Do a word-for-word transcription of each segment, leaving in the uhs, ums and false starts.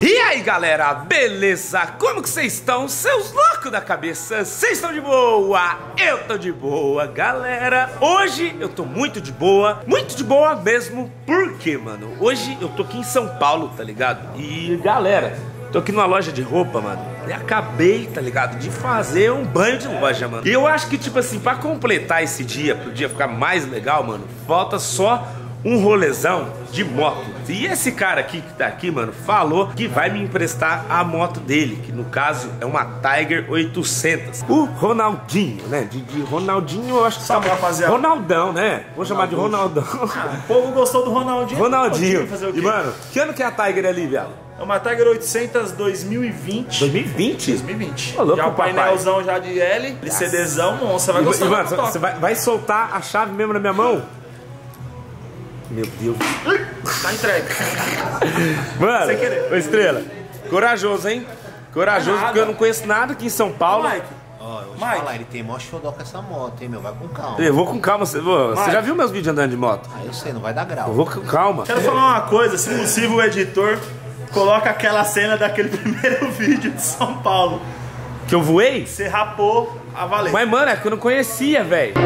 E aí galera, beleza? Como que vocês estão? Seus loucos da cabeça, vocês estão de boa? Eu tô de boa, galera. Hoje eu tô muito de boa, muito de boa mesmo. Por quê, mano? Hoje eu tô aqui em São Paulo, tá ligado? E galera, tô aqui numa loja de roupa, mano. E acabei, tá ligado, de fazer um banho de loja, mano. E eu acho que, tipo assim, pra completar esse dia, pro dia ficar mais legal, mano, falta só um rolezão de moto. E esse cara aqui que tá aqui, mano, falou que vai me emprestar a moto dele, que no caso é uma Tiger oitocentos. O Ronaldinho, né? De, de Ronaldinho, eu acho que Salve, rapaziada. Ronaldão, né? Vou chamar de Ronaldão. O povo gostou do Ronaldinho. Ronaldinho. Fazer o quê? E, mano, que ano que é a Tiger ali, viado? É uma Tiger oitocentos dois mil e vinte. dois mil e vinte? dois mil e vinte. Ô, louco, já o papai. painelzão já de L, LCDzão, monstro, você vai E, gostar. e, mano, da motoca. você vai, vai soltar a chave mesmo na minha mão? Meu Deus. Tá entregue. Mano, Sem querer. ô Estrela, corajoso, hein? Corajoso, Nada. porque eu não conheço nada aqui em São Paulo. Ô, Mike, Ó, eu vou te Mike. falar, ele tem mó xodó com essa moto, hein, meu? Vai com calma. Eu vou com calma, você, ô, você Mike. já viu meus vídeos andando de moto? Ah, eu sei, não vai dar grau. Eu vou com calma. quero falar uma coisa, se possível o editor coloca aquela cena daquele primeiro vídeo de São Paulo. Que eu voei? Você rapou a valer. Mas, mano, é que eu não conhecia, velho.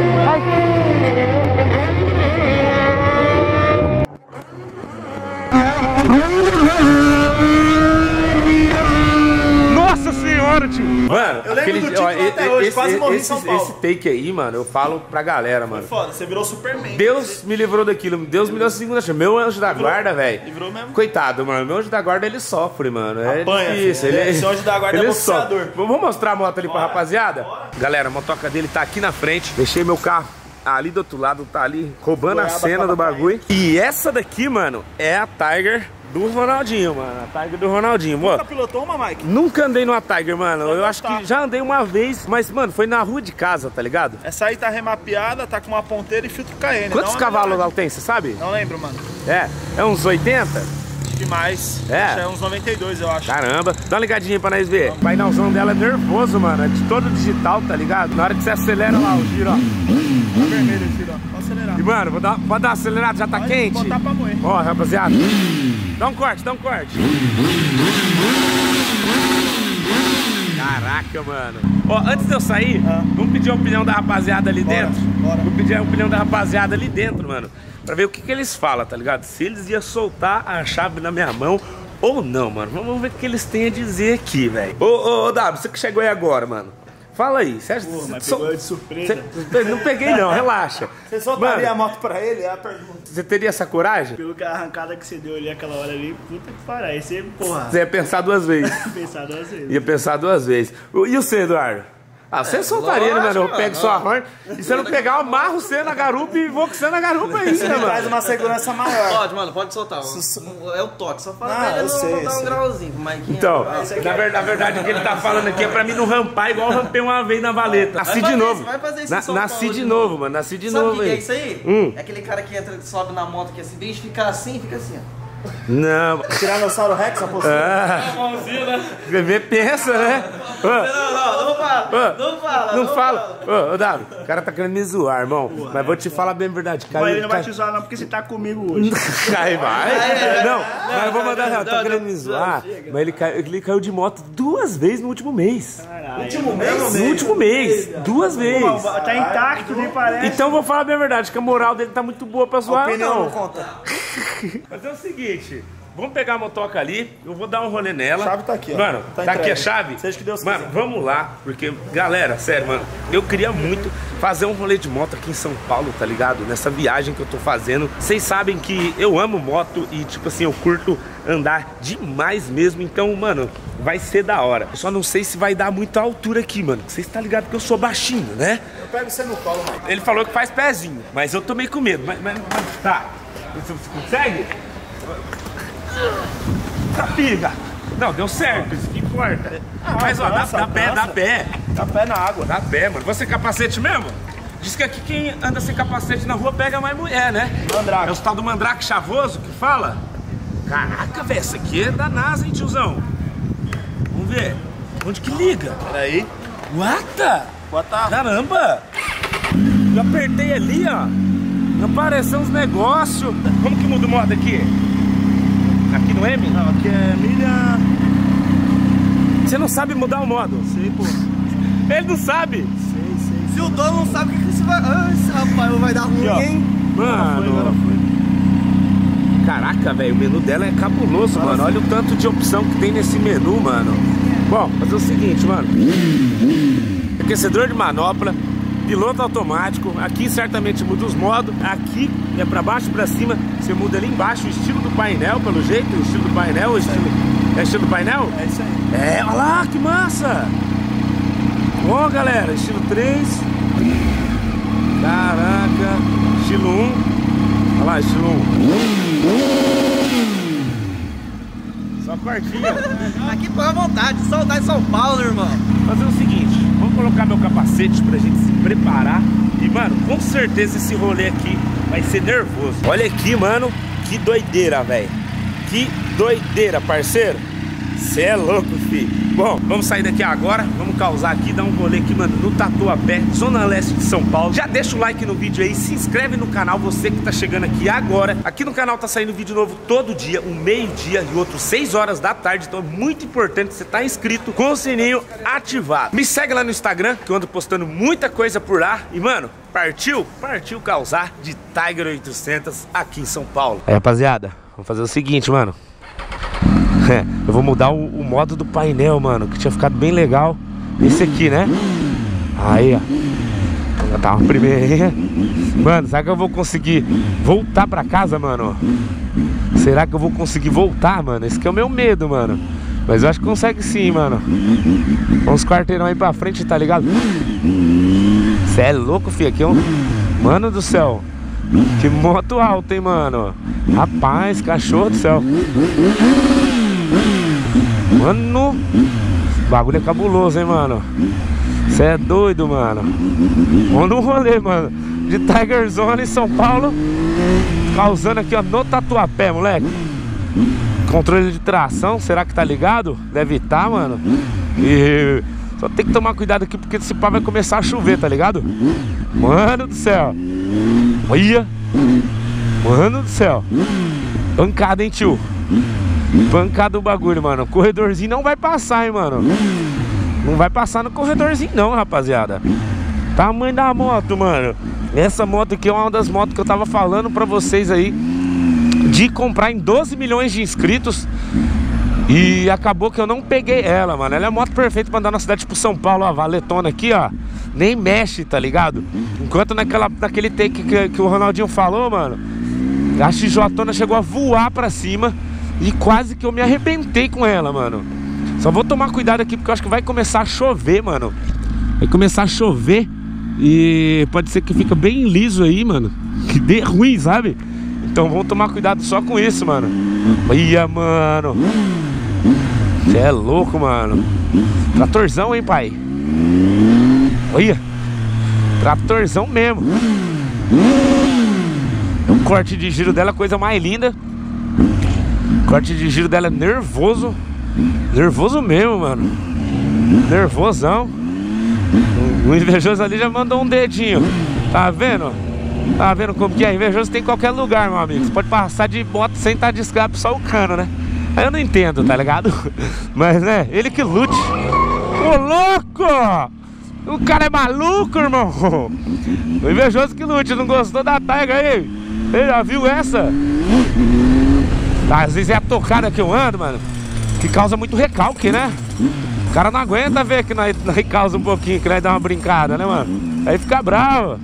Nossa senhora, tio! Mano, Eu lembro do título até e- hoje, esse, quase morri em esse, São Paulo. esse take aí, mano, eu falo pra galera, mano. Foda, você virou Superman. Deus me livrou daquilo, Deus me deu a segunda chance. Meu anjo da guarda, velho. Livrou mesmo? Coitado, mano. Meu anjo da guarda, ele sofre, mano. É Apanha, difícil. filho. Ele, Esse anjo da guarda é ele boxeador. sofre. Vamos mostrar a moto ali pra Bora, rapaziada? bora. Galera, a motoca dele tá aqui na frente. Deixei meu carro ali do outro lado, tá ali roubando a Goiaba cena do pra bagulho. E essa daqui, mano, é a Tiger do Ronaldinho, mano. A Tiger do Ronaldinho, mano. Nunca pilotou uma, Mike? Nunca andei numa Tiger, mano. Eu acho tá. que já andei uma vez, mas, mano, foi na rua de casa, tá ligado? Essa aí tá remapeada, tá com uma ponteira e filtro K N. Quantos Dá uma cavalos olhada. ela tem, você sabe? Não lembro, mano. É, é uns oitenta? Demais. É? Acho que é uns noventa e dois, eu acho. Caramba, dá uma ligadinha pra nós ver. O painelzão dela é nervoso, mano. É de todo digital, tá ligado? Na hora que você acelera lá o giro, ó. Tá vermelho esse tiro, ó. Pode acelerar. E, mano, vou dar, pode dar uma acelerada, já tá Pode quente. botar pra moer. Ó, rapaziada. Dá um corte, dá um corte. Caraca, mano. Ó, antes de eu sair, Ah. vamos pedir a opinião da rapaziada ali Bora, dentro. bora. Vou pedir a opinião da rapaziada ali dentro, mano. Pra ver o que, que eles falam, tá ligado? Se eles iam soltar a chave na minha mão ou não, mano. Vamos ver o que eles têm a dizer aqui, velho. Ô, ô, ô, W, você que chegou aí agora, mano. Fala aí. Você acha Pô, que mas sol- pegou de surpresa. Cê- Não peguei não, relaxa. Você soltaria a Mano, moto pra ele? É a pergunta. você teria essa coragem? Pelo que a arrancada que você deu ali aquela hora ali, puta que pariu. Aí você, porra, Você ia pensar duas vezes. pensar duas vezes. Ia pensar duas vezes. E você, Eduardo? Ah, você soltaria, né, mano? Eu lógico, pego não. sua horn e se eu não pegar, eu amarro você na garupa e vou com você na garupa ainda, Traz mano. uma segurança maior. Pode, mano, pode soltar. É o toque, só fala Ah, pra ele eu não, sei, não eu dar um sei. grauzinho. Mas quem Então, é... na verdade, na verdade, o que ele tá falando aqui é pra mim não rampar igual eu rampei uma vez na valeta. Nasci fazer de novo. isso, vai fazer isso em Na- São Nasci Paulo de de novo, mano. Nasci de Sabe o novo que, que é aí. isso aí? Hum. É aquele cara que entra, que sobe na moto que assim, em vez de ficar assim, fica assim, ó. Não. Tiranossauro Rex, a postura. Ah, Mãozinha, né? bebê pensa, né? Ô, Não, não, não fala. ô, Não fala. Não fala. Ô, ô, W, o cara tá querendo me zoar, irmão. Mas vou te falar bem a verdade. Mas ele Caiu, não vai cai- te zoar não, porque você tá comigo hoje. Cai, vai. Não, mas eu vou mandar não, real. Tô não, querendo não, me não, zoar. chega. Mas ele caiu, ele caiu de moto duas vezes no último mês. Caralho. Último mês? No último mês. Duas vezes. Tá intacto, nem parece. Então vou falar bem a verdade, que a moral dele tá muito boa pra O zoar, pneu não não. conta. Mas é o seguinte, vamos pegar a motoca ali, eu vou dar um rolê nela. A chave tá aqui, ó. Mano, Tá tá, aqui entregue. a chave? Seja que Deus Mano, quiser. vamos lá, porque, galera, sério, mano, eu queria muito fazer um rolê de moto aqui em São Paulo, tá ligado? Nessa viagem que eu tô fazendo. Vocês sabem que eu amo moto e, tipo assim, eu curto andar demais mesmo, então, mano, vai ser da hora. Eu só não sei se vai dar muita altura aqui, mano. Vocês estão ligados que eu sou baixinho, né? Eu pego você no colo, mano. Ele falou que faz pezinho, mas eu tô meio com medo. Mas, mas, mas tá. Você, você consegue? Tá, piga. Não, deu certo, isso que importa. Mas ó, dá, alcança, dá pé, dá alcança. pé. Tá pé na água. Dá pé, mano. Você capacete mesmo? Diz que aqui quem anda sem capacete na rua pega mais mulher, né? Mandrake. É o tal do mandrake chavoso que fala? Caraca, velho, essa aqui é da NASA, hein, tiozão? Vamos ver. Onde que liga? Peraí. What? Bota. Caramba! Eu apertei ali, ó. Apareceu uns negócios. Como que muda o modo aqui? Aqui no M? Não, aqui é milha. Você não sabe mudar o modo? Sei, pô. Ele não sabe. Sei, sei. Se o dono não sabe o que, que você vai... Ah, esse rapaz vai dar ruim, Aqui, ó. hein? Mano, Agora foi. caraca, velho, o menu dela é cabuloso, mano. Olha o tanto de opção que tem nesse menu, mano. Bom, fazer o seguinte, mano. Aquecedor de manopla, piloto automático. Aqui certamente muda os modos. Aqui é pra baixo e pra cima. Você muda ali embaixo o estilo do painel, pelo jeito. O estilo do painel, o estilo... É estilo do painel? É isso aí. É, olha lá, que massa! Ó, galera, estilo três. Caraca, estilo um. Olha lá, estilo um. Só partinha. Aqui põe à vontade, saudade de São Paulo, irmão. Fazer o seguinte, vou colocar meu capacete pra gente se preparar. E, mano, com certeza esse rolê aqui vai ser nervoso. Olha aqui, mano, que doideira, velho. Que doideira, parceiro. Cê é louco, filho. Bom, vamos sair daqui agora. Vamos causar aqui, dar um rolê aqui, mano, no Tatuapé, zona leste de São Paulo. Já deixa o like no vídeo aí, se inscreve no canal, você que tá chegando aqui agora. Aqui no canal tá saindo vídeo novo todo dia, um meio-dia e outro seis horas da tarde. Então é muito importante você estar inscrito com o sininho ativado. Me segue lá no Instagram, que eu ando postando muita coisa por lá. E, mano, partiu? Partiu causar de Tiger oitocentos aqui em São Paulo. Aí, rapaziada, vamos fazer o seguinte, mano. Eu vou mudar o, o modo do painel, mano, que tinha ficado bem legal. Esse aqui, né? Aí, ó. Já tá uma primeirinha. Mano, será que eu vou conseguir voltar pra casa, mano? Será que eu vou conseguir voltar, mano? Esse que é o meu medo, mano. Mas eu acho que consegue sim, mano. Uns quarteirão aí pra frente, tá ligado? Cê é louco, filho. Aqui é um... Mano do céu. Que moto alta, hein, mano. Rapaz, cachorro do céu. Mano, o bagulho é cabuloso, hein, mano. Cê é doido, mano. Vamos no rolê, mano, de Tiger Zone em São Paulo. Causando aqui, ó, no Tatuapé, moleque. Controle de tração, será que tá ligado? Deve estar, mano. E só tem que tomar cuidado aqui, porque esse pá vai começar a chover, tá ligado? Mano do céu. Olha. Mano do céu. Pancada, hein, tio. Pancada o bagulho, mano. O corredorzinho não vai passar, hein, mano. Não vai passar no corredorzinho não, rapaziada. Tamanho da moto, mano. Essa moto aqui é uma das motos que eu tava falando pra vocês aí, de comprar em doze milhões de inscritos. E acabou que eu não peguei ela, mano. Ela é a moto perfeita pra andar na cidade tipo São Paulo. A valetona aqui, ó, nem mexe, tá ligado? Enquanto naquela, naquele take que, que o Ronaldinho falou, mano, a X J chegou a voar pra cima. E quase que eu me arrebentei com ela, mano. Só vou tomar cuidado aqui, porque eu acho que vai começar a chover, mano. Vai começar a chover. E pode ser que fica bem liso aí, mano. Que dê ruim, sabe? Então vamos tomar cuidado só com isso, mano. Olha, mano. Você é louco, mano. Tratorzão, hein, pai? Olha. Tratorzão mesmo. O corte de giro dela é a coisa mais linda. O corte de giro dela é nervoso. Nervoso mesmo, mano. Nervosão. O invejoso ali já mandou um dedinho. Tá vendo? Tá vendo como que é? Invejoso tem em qualquer lugar, meu amigo. Você pode passar de moto sem estar de escape, só o cano, né? Aí eu não entendo, tá ligado? Mas, né, ele que lute. Ô, louco! O cara é maluco, irmão. O invejoso que lute. Não gostou da Tiger aí? Ele já viu essa? Às vezes é a tocada que eu ando, mano, que causa muito recalque, né? O cara não aguenta ver que nós, nós causa um pouquinho, que nós dá uma brincada, né, mano? Aí fica bravo.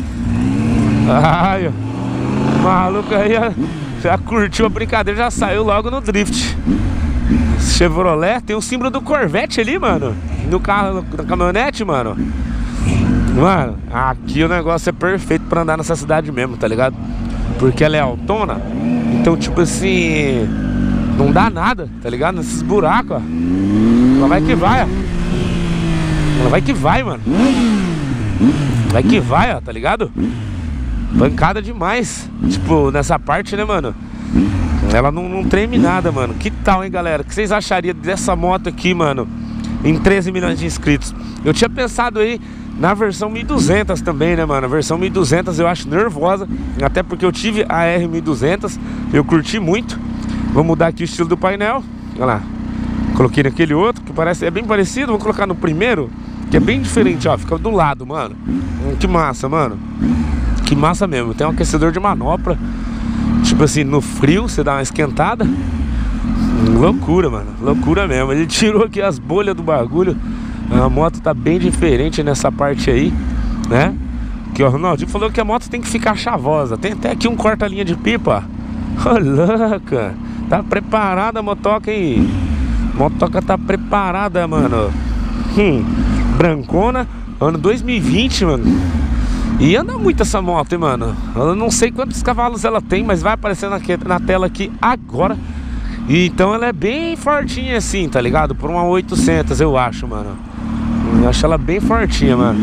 Ai, o maluco aí já curtiu a brincadeira, já saiu logo no drift. Chevrolet, tem o símbolo do Corvette ali, mano, no carro, na caminhonete, mano. Mano, aqui o negócio é perfeito pra andar nessa cidade mesmo, tá ligado? Porque ela é autona. Então, tipo assim, não dá nada, tá ligado? Nesses buracos, ó. Ela vai que vai, ó. Ela vai que vai, mano. Vai que vai, ó, tá ligado? Pancada demais. Tipo, nessa parte, né, mano? Ela não, não treme nada, mano. Que tal, hein, galera? O que vocês achariam dessa moto aqui, mano, em treze milhões de inscritos? Eu tinha pensado aí na versão mil e duzentos também, né, mano? A versão mil e duzentos eu acho nervosa. Até porque eu tive a R mil e duzentos. Eu curti muito. Vou mudar aqui o estilo do painel. Olha lá. Coloquei naquele outro, que parece, é bem parecido. Vou colocar no primeiro, que é bem diferente, ó. Fica do lado, mano. Hum, que massa, mano. Que massa mesmo. Tem um aquecedor de manopla. Tipo assim, no frio, você dá uma esquentada. Hum, loucura, mano. Loucura mesmo. Ele tirou aqui as bolhas do bagulho. A moto tá bem diferente nessa parte aí, né? Que o Ronaldinho falou que a moto tem que ficar chavosa. Tem até aqui um corta-linha de pipa. Ô, louca. Tá preparada a motoca, hein? Motoca tá preparada, mano. Hum, brancona, ano dois mil e vinte, mano. E anda muito essa moto, hein, mano. Eu não sei quantos cavalos ela tem, mas vai aparecer na, na tela aqui agora. E então ela é bem fortinha assim, tá ligado? Por uma oitocentos, eu acho, mano. Eu acho ela bem fortinha, mano.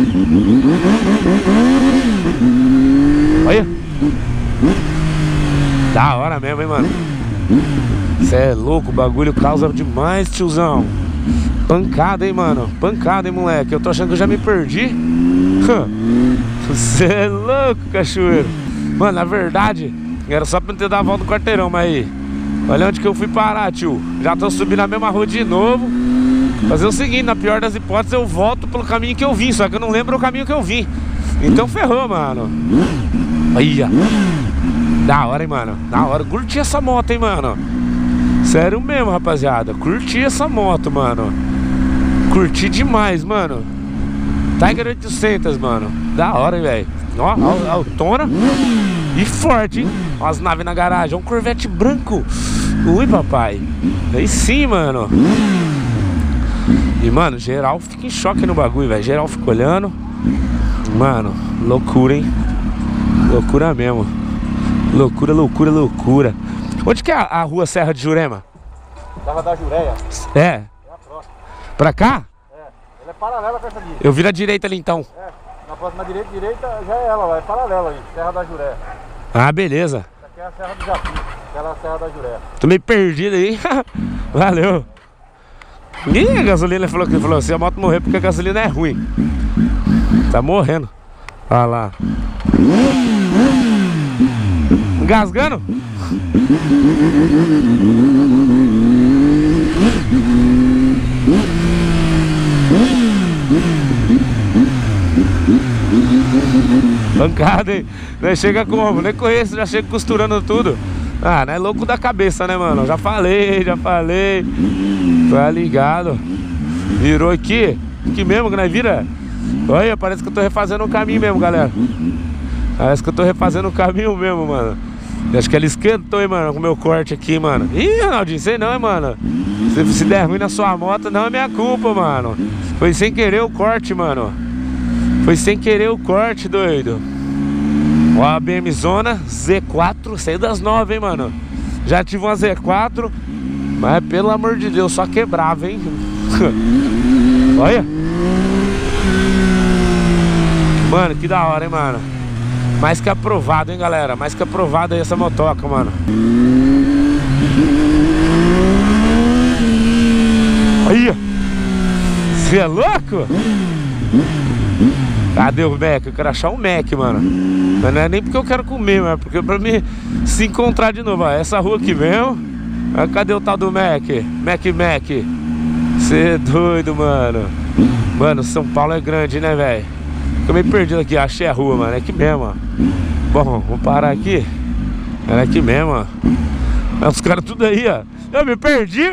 Olha. Da hora mesmo, hein, mano. Cê é louco, o bagulho causa demais, tiozão. Pancada, hein, mano. Pancada, hein, moleque. Eu tô achando que eu já me perdi. Você é louco, cachoeiro. Mano, na verdade, era só pra não ter dado a volta no quarteirão, mas aí, olha onde que eu fui parar, tio. Já tô subindo a mesma rua de novo. Fazer o seguinte, na pior das hipóteses, eu volto pelo caminho que eu vim. Só que eu não lembro o caminho que eu vim. Então ferrou, mano. Aí, ó. Da hora, hein, mano. Da hora. Curti essa moto, hein, mano. Sério mesmo, rapaziada. Curti essa moto, mano. Curti demais, mano. Tiger oitocentos, mano. Da hora, velho. Ó, autona e forte, hein. Ó as naves na garagem. Ó um Corvette branco. Ui, papai. Aí sim, mano. E, mano, geral fica em choque no bagulho, velho. Geral fica olhando. Mano, loucura, hein. Loucura mesmo. Loucura, loucura, loucura. Onde que é a, a rua Serra de Jurema? Serra da Jureia. É? É a próxima. Pra cá? É. Ela é paralela com essa aqui. Eu viro à direita ali então. É. Na próxima direita, direita já é ela, vai. É paralela aí. Serra da Jureia. Ah, beleza. Essa aqui é a Serra do Japi. Aquela é a Serra da Jureia. Tô meio perdido aí. Valeu. Ih, a gasolina falou que falou: se a moto morrer porque a gasolina é ruim. Tá morrendo. Olha lá. Engasgando? Pancada, hein? Não chega como? Nem conheço, já chega costurando tudo. Ah, não é louco da cabeça, né, mano? Já falei, já falei. Tá ligado? Virou aqui. Aqui mesmo que nós vira. Olha, parece que eu tô refazendo o caminho mesmo, galera. Parece que eu tô refazendo o caminho mesmo, mano. Acho que ela esquentou, hein, mano, com o meu corte aqui, mano. Ih, Ronaldinho, sei não, hein, mano. Se, se der ruim na sua moto, não é minha culpa, mano. Foi sem querer o corte, mano. Foi sem querer o corte, doido. Ó, a B M Zona Z quatro, saiu das nove, hein, mano. Já tive uma Z quatro, mas pelo amor de Deus, só quebrava, hein. Olha. Mano, que da hora, hein, mano. Mais que aprovado, hein, galera. Mais que aprovado aí essa motoca, mano. Aí. Você é louco? Cadê o Mac? Eu quero achar um Mac, mano. Mas não é nem porque eu quero comer, mas porque pra mim se encontrar de novo. Ó, essa rua aqui mesmo. Ah, cadê o tal do Mac? Mac, Mac. Você é doido, mano. Mano, São Paulo é grande, né, velho? Tô meio perdido aqui, achei a rua, mano. É aqui mesmo, ó. Bom, vamos parar aqui. É aqui mesmo, ó. É os caras tudo aí, ó. Eu me perdi.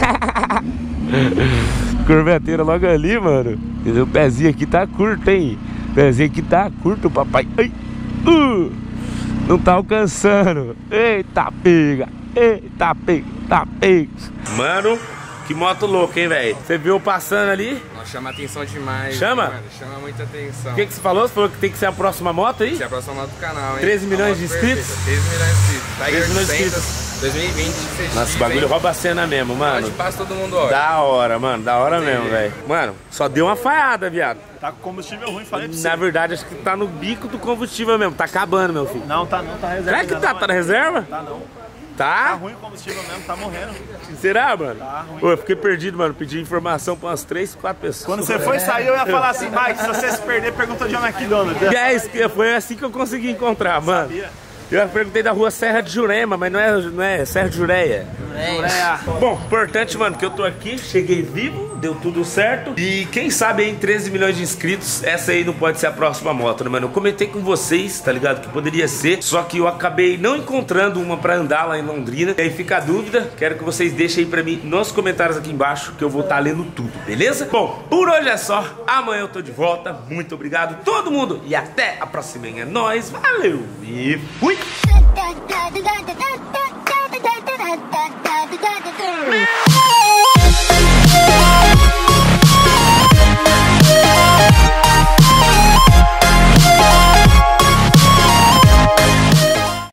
Corveteira logo ali, mano. O pezinho aqui tá curto, hein? O pezinho aqui tá curto, papai. Ai. Uh, não tá alcançando. Eita, pega. Eita, pega. Tá pega. Mano, que moto louca, hein, velho? Você viu passando ali? Chama atenção demais. Chama? Mano, chama muita atenção. O que, que você falou? Você falou que tem que ser a próxima moto aí? Ser a próxima moto do canal, hein? treze milhões de inscritos? treze milhões de inscritos. treze milhões de inscritos. dois mil e vinte. Nossa, o bagulho rouba a cena mesmo, mano. Onde passa todo mundo, ó. Da hora, mano. Da hora mesmo, velho. Mano, só deu uma falhada, viado. Tá com combustível ruim, falei pra você. Na verdade, acho que tá no bico do combustível mesmo. Tá acabando, meu filho. Não, tá não, tá reserva. Será que tá? Tá na reserva? Tá não. Tá? Tá ruim o combustível mesmo, tá morrendo. Será, mano? Tá ruim. Pô, eu fiquei perdido, mano. Pedi informação pra umas três, quatro pessoas. Quando você foi sair, eu ia falar assim, Mike, se você se perder, pergunta de John McDonald. É isso, que foi assim que eu consegui encontrar, mano. Sabia? Eu perguntei da rua Serra de Jurema, mas não é, não é Serra de Jureia. Zureia. Bom, importante, mano, que eu tô aqui, cheguei vivo, deu tudo certo. E quem sabe aí, em treze milhões de inscritos, essa aí não pode ser a próxima moto, né, mano? Eu comentei com vocês, tá ligado? Que poderia ser, só que eu acabei não encontrando uma pra andar lá em Londrina. E aí fica a dúvida, quero que vocês deixem aí pra mim nos comentários aqui embaixo, que eu vou estar lendo tudo, beleza? Bom, por hoje é só, amanhã eu tô de volta. Muito obrigado todo mundo e até a próxima. É nóis, valeu e fui! da da da da da da da da da da da da da